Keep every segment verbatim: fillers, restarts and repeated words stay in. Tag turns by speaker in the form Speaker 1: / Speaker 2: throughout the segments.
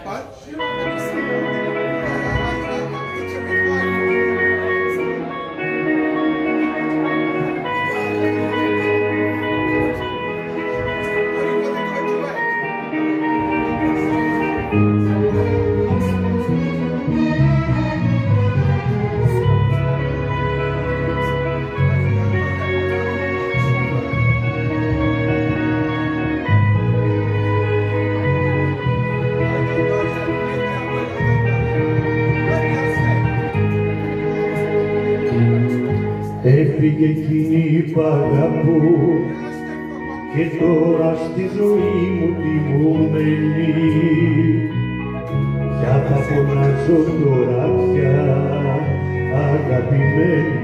Speaker 1: Έφυγε εκείνη που αγαπώ και τώρα στη ζωή μου τι μου μένει. Πια θα φωνάζω τώρα πια αγαπημένη.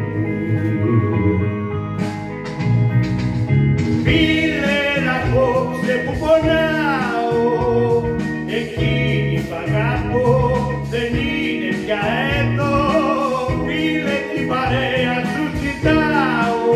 Speaker 2: Φίλε απόψε που πονάω, εκείνη που αγαπώ δεν είναι πια εδώ. Φίλε την παρέα σου ζητάω,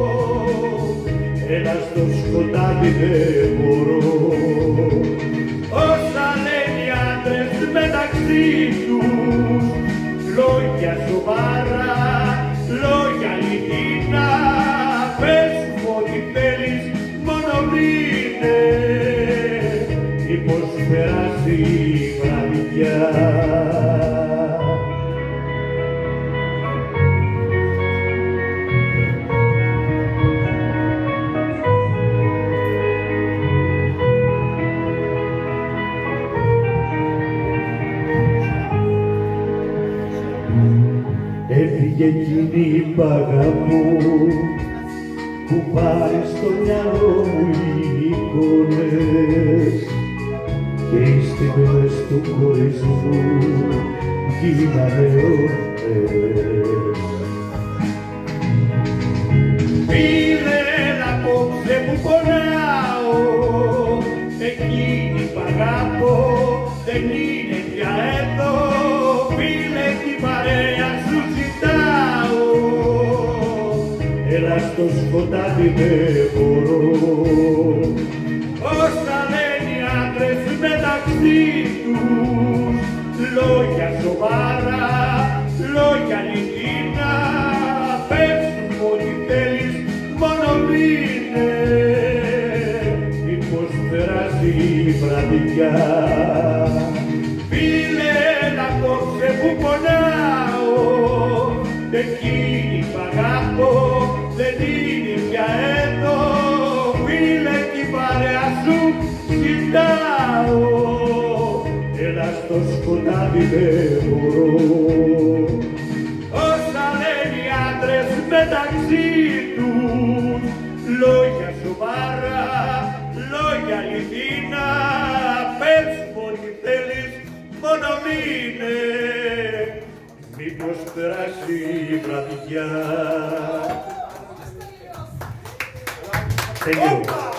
Speaker 1: έλα στο σκοτάδι δεν μπορώ.
Speaker 2: Όσα λένε οι άντρες μεταξύ τους, λόγια σοβαρά, λόγια αληθινά, πες μου ό,τι θέλεις, μόνο μείνε,
Speaker 1: μήπως περάσει η βραδιά. Έφυγε εκείνη που αγαπώ, που πάρει στο μυαλό μου οι εικόνες και οι στιγμές του χωρισμού γίνανε ώρες.
Speaker 2: Φίλε απόψε που πονάω, εκείνη που αγαπώ δεν είναι πια εδώ. Φίλε την παρέα σου ζητάω,
Speaker 1: έλα στο σκοτάδι δεν μπορώ.
Speaker 2: Όσα λένε οι άντρες μεταξύ τους, λόγια σοβαρά, λόγια αληθινά, πες μου ό,τι θέλεις, μόνο μείνε,
Speaker 1: μήπως περάσει η βραδιά.
Speaker 2: Φίλε απόψε που πονάω, εκείνη που αγαπώ δεν είναι πια εδώ. Φίλε την παρέα σου ζητάω,
Speaker 1: έλα στο σκοτάδι δεν μπορώ.
Speaker 2: Όσα λένε οι άντρες μεταξύ τους, λόγια σοβαρά, λόγια αληθινά, πες μου ό,τι θέλεις, μόνο μείνε,
Speaker 1: μήπως περάσει η βραδιά. Τελειώ.